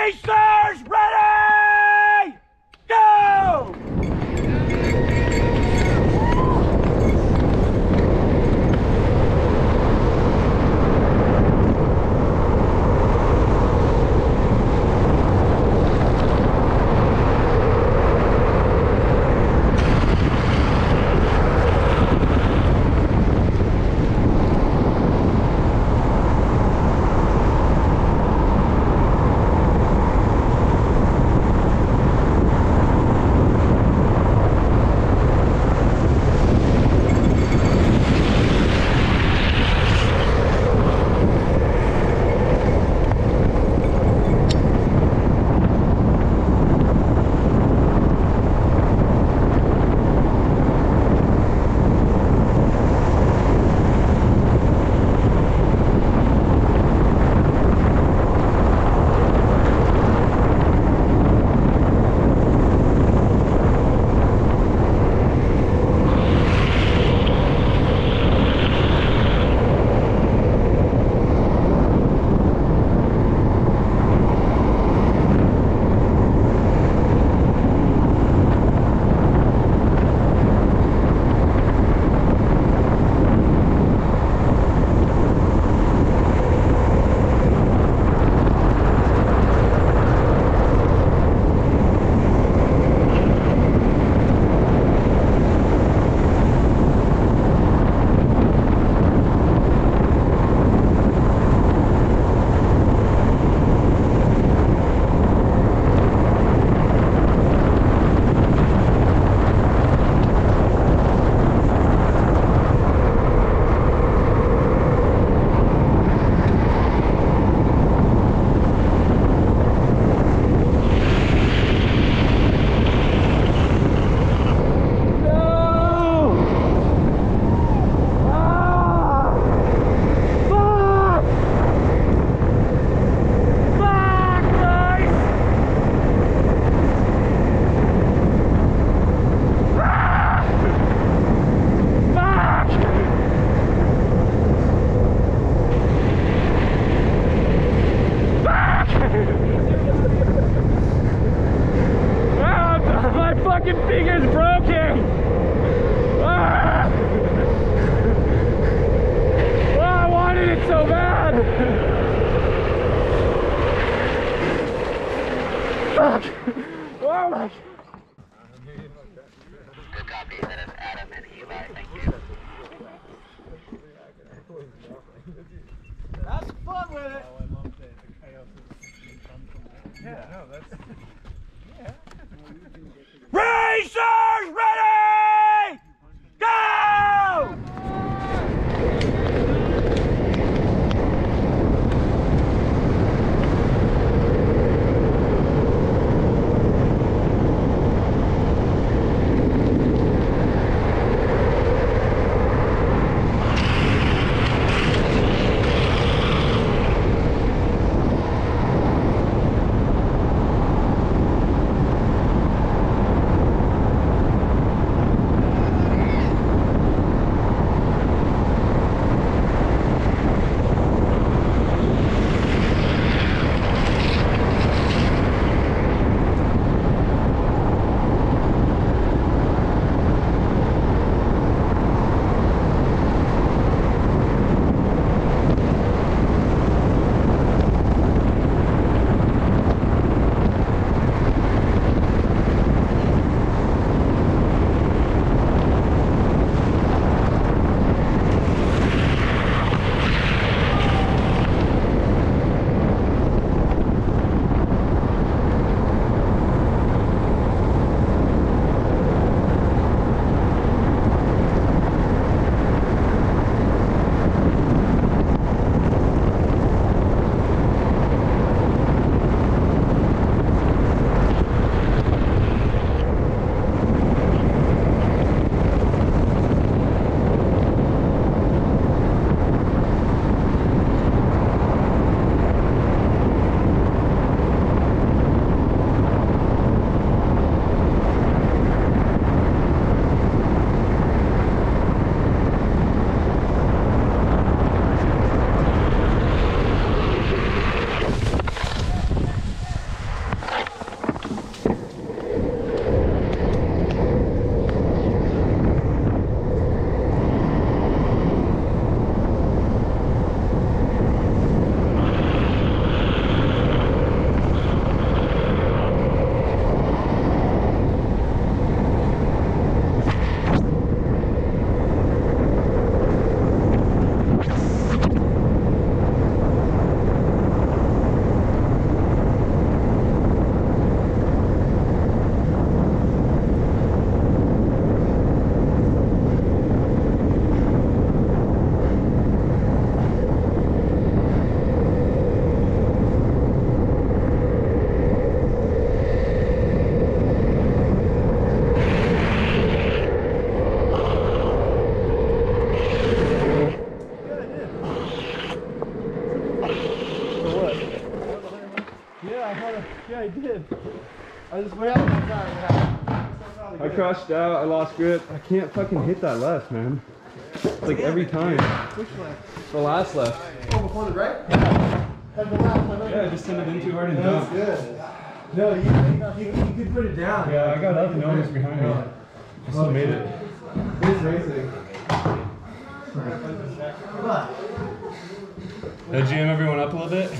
Racers ready! Go! Fucking finger's broken! Ah! Oh, I wanted it so bad! Fuck! Oh my... Good copy, that is Adam and Eli, thank you. That's fun with it! Oh, I love the chaos of the yeah, no, that's... Yeah. Racers ready! Go! Yeah, I did. I just went out one time. I crashed out, I lost grip. I can't fucking hit that left, man. It's like every time. Which left? The last left. Oh, before the right? Yeah. Yeah, I just sent it in too hard and That's dumped. good. No, you could put it down. Yeah, I got up and no one was behind me. I still made it. It's racing. Did you jam everyone up a little bit?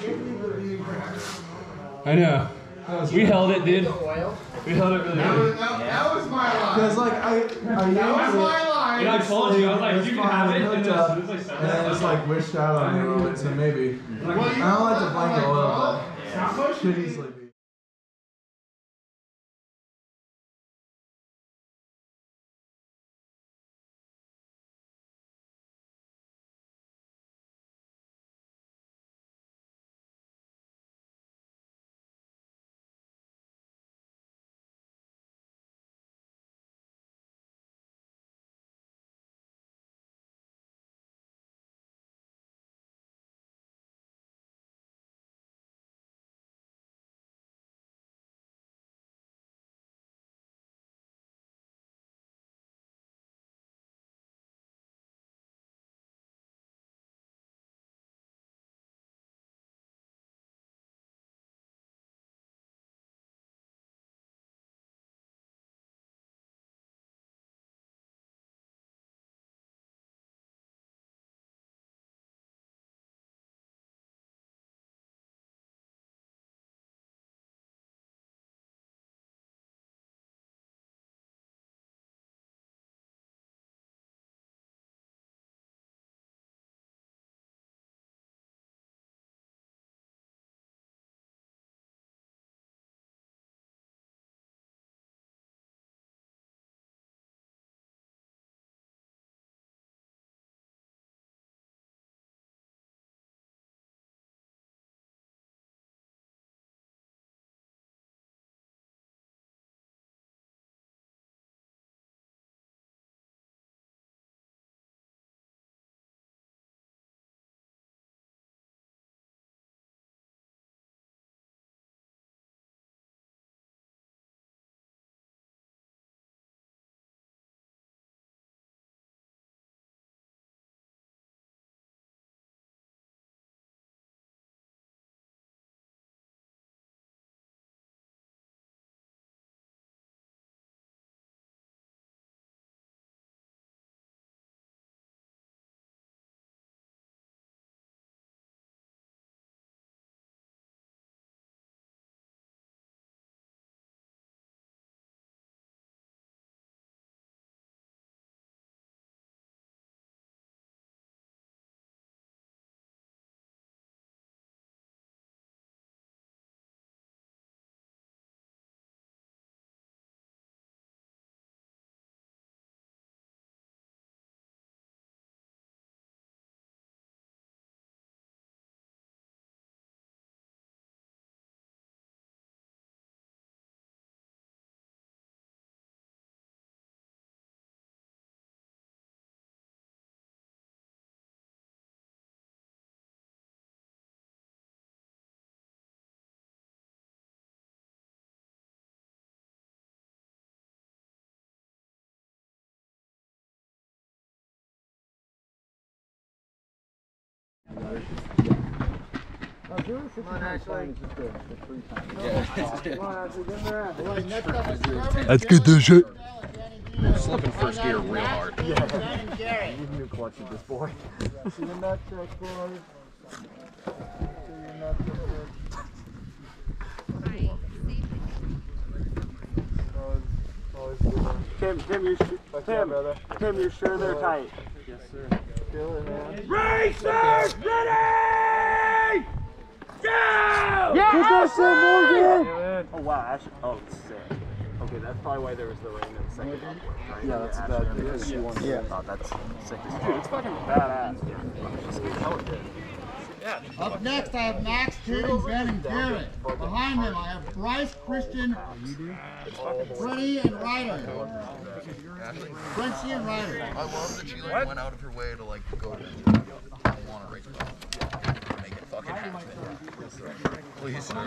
I know. We held it, dude. We held it really good. That was my line. Because like That was my line. Yeah, I told you. I was like, you can have it. And then it's like wished out on me a little bit, so maybe. I don't like to blame the oil, but should easily be. That's good to shit. Slipping first gear real hard. New clutch at this boy. See the nut check, boys. See your nut check. Tim, you're sure they're tight? Yes, sir. Feel it, man. Racers, ready! Go! Yeah! Get that shit, Morgan! Oh wow, oh sick. Okay, that's probably why there was the rain in the second half, right? Yeah, that's bad because you want to. Yeah. Oh, that's sick as fuck. Dude, it's fucking badass. Up next, I have Max, Jaden, Ben, and Garrett. Behind them, I have Bryce, Christian, Freddie, and Ryder. Frenchie and Ryder. I love that she like went out of her way to like go to I want to race well. Make it fucking happen. Please, sir.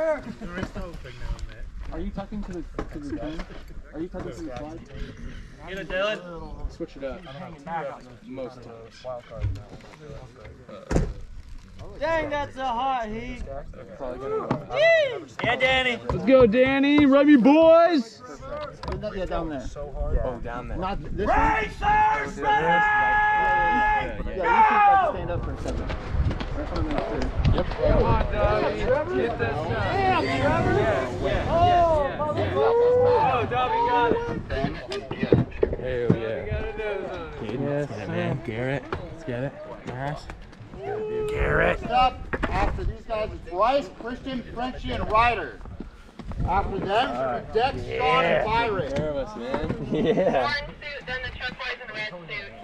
Are you talking to the thing? Are you talking to the slide? Get it, Dylan. Switch it up. Most wild card now. Dang, that's a hot heat. Yeah, Danny. Let's go, Danny. Run me, boys. Yeah, down there. Oh, down there. Not this Racers ready! Yeah, you can like stand up for a second. Yep. Come on, Dobby. Get this shot. Damn, Trevor! Yeah. Oh, Dobby got it. Hell yeah. Yes, man. Garrett. Let's get it. Nice. Next up, after these guys, is Bryce, Christian, Frenchie, and Ryder. After them, Dex, Sean, and Byron. Nervous, man. Yeah. Orange suit, then the truck boys in red suit.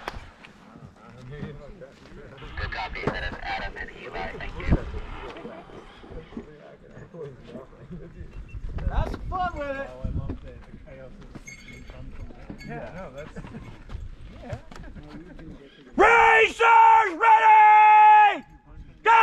Good copy. That is Adam and Eli. Thank you. Have some fun with it. Yeah, no, that's... Racers ready! Go!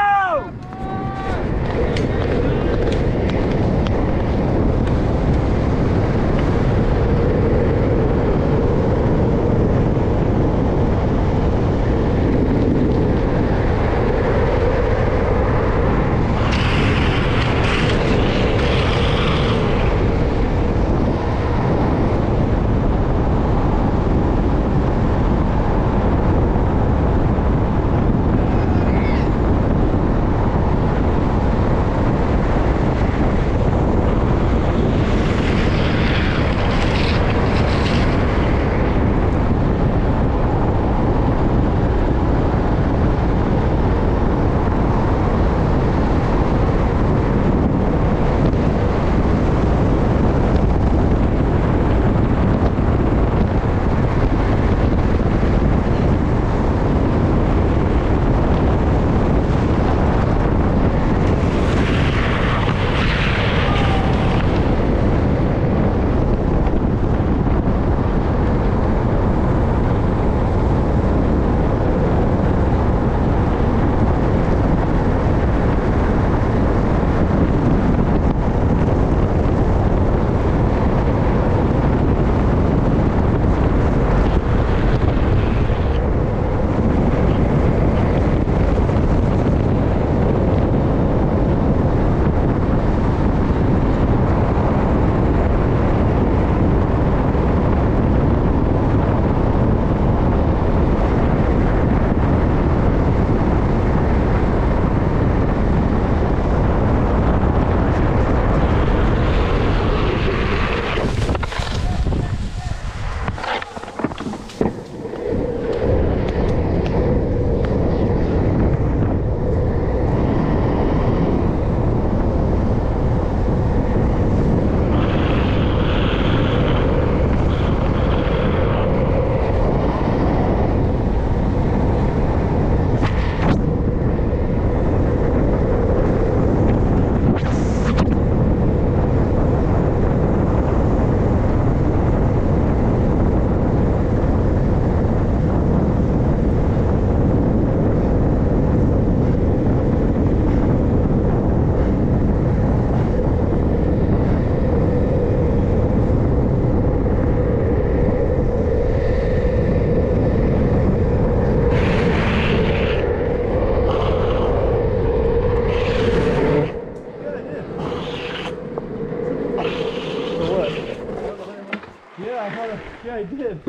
Yeah, I did.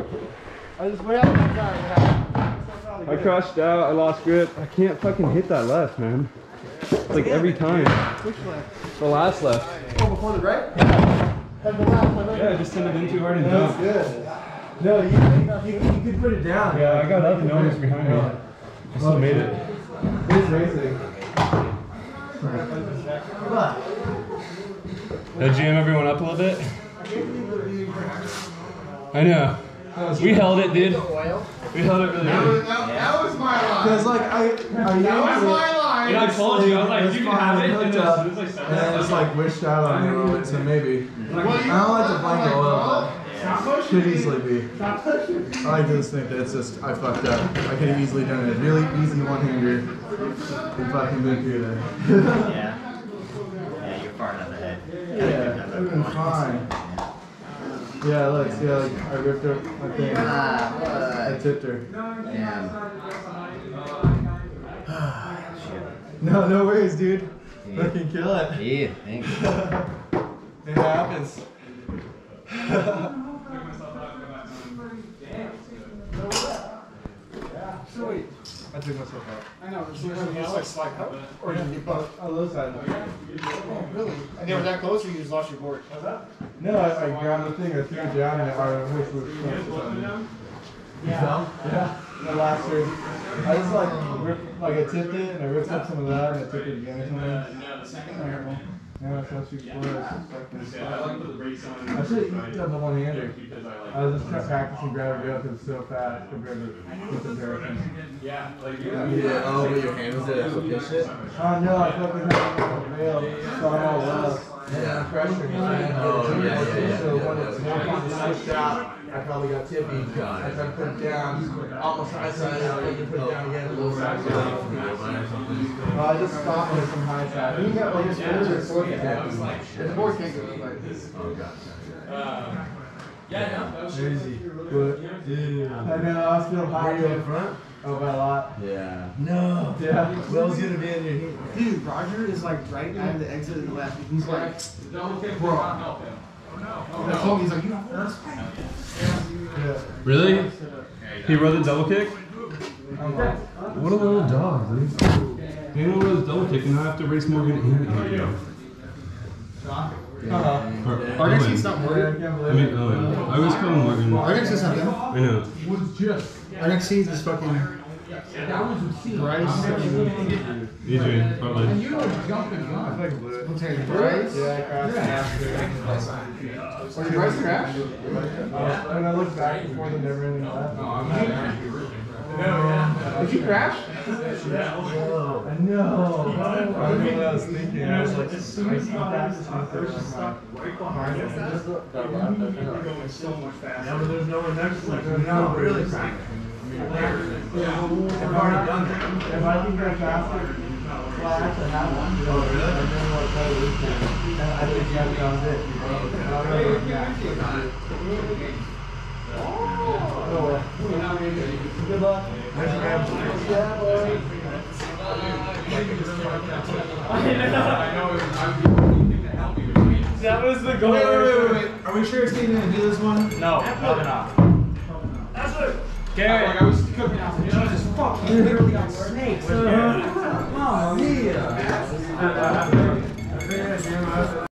I just went out. I crashed out. I lost grip. I can't fucking hit that left, man. It's like every time. Which left? The last left. Oh, before the right? Yeah. Yeah, I just sent it in too hard and That was jumped. good. No, you could put it down. Yeah, I got up and no one was behind me. I still made it. It's racing. Did I jam everyone up a little bit? I know. We held it, dude. We held it really good. That was my line. Because like that was my line. Yeah, I told you. I was like, you can have it. And then it's like wished out on me a little bit, so maybe. I don't like to blame the oil, but should easily be. I like to just think that it's just, I fucked up. I could have easily done a really easy one-hander and fucking been through there. Yeah. Yeah, that would have been fine. Yeah, look, see how like, I ripped her my thing. I tipped her. No, no worries, dude. Fucking kill it. Yeah, thanks. It happens. Sweet. I took myself out. I know, it's like slide cut. Or did you both? On those sides. Oh, really? And they were that close, or you just lost your board? How's that? No, I grabbed the thing, I threw it down, and I wish it was close or something. Yeah. The last year, I just I tipped it, and I ripped up some of that, and I took it again or something. Yeah, that's how she scores. I should have done the one-hander. I was just practicing grab and go because it's so fast compared to comparison. Yeah. Oh, but your hand was there to pitch it? Oh no, I fucking had a fail, so I'm all up. Yeah, pressure. Oh, yeah. So when it's more fun to switch out, I probably got tippy. I tried to put it down, almost high side, I put it down again, a little side. I just stopped it from high side. You got like this further sort of the board can't go like this. Oh, gotcha. Crazy. I know, I was feeling hot. Were you in front? Oh, by a lot. Yeah. No. Yeah. Will's gonna be in your heat. Dude, Roger is like right at the exit of the left. He's like, bro. I told him, he's like, you know, first. Really? He rode the double kick? What a little dog, dude. Daniel rode the double kick, and now I have to race Morgan and Andrew. RX's not Morgan. I was calling Morgan. RX is not them. I know. RXC is fucking Bryce. Adrian, probably. And you were jumping on. Bryce? Yeah, I crashed. Did Bryce crash? When I look back before the never ending left. Did you crash? I know. I know what I was thinking. I was like, as soon as you practice so much faster. Yeah, but there's no one next to it. No, really practice. I've already done that. If I can go faster, well, I actually have one. Oh, really? I didn't want to play this game. I think that was it. Oh, well. Good luck. That was the goal. Wait. Are we sure Steve's gonna do this one? No, probably not. That's it. Gary. I was cooking out. Jesus fuck, you literally got snakes. Mamma mia.